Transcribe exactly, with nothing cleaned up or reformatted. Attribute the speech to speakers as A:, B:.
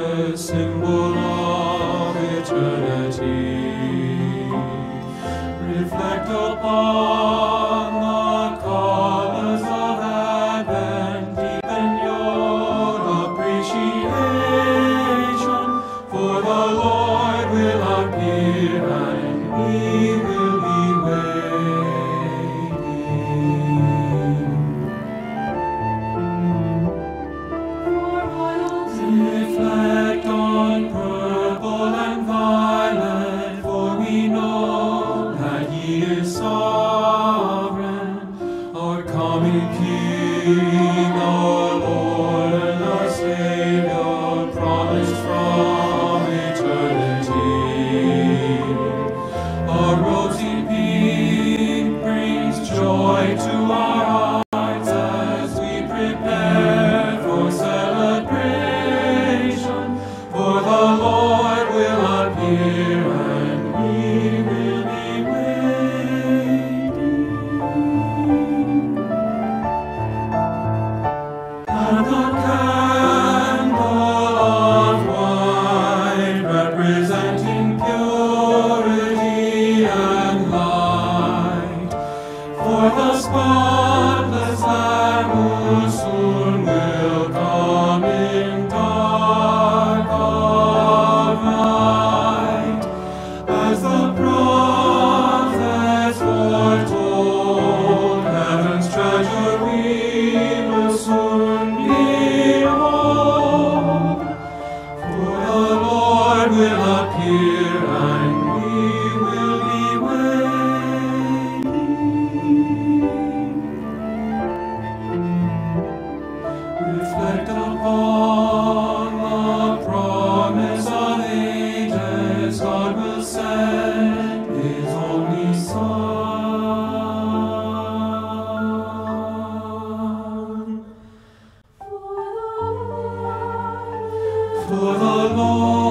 A: glorious symbol of eternity. Reflect upon the colors of Advent, deepen your appreciation, for the Lord will appear and we will be waiting. Reflect on purple and violet, for we know that He is sovereign, our coming King, our Lord and our Savior, promised from eternity. Our rosy pink brings joy to our hearts as we prepare for celebration, for the Lord will appear and we will be waiting. And the candle of white, representing purity and light, for the spotless Lamb who soon will come in dark of night, as the prophets foretold, heaven's treasure we will soon behold. For the Lord will appear and we will be waiting. Reflect upon the promise of ages, God will send His only Son. For the Lord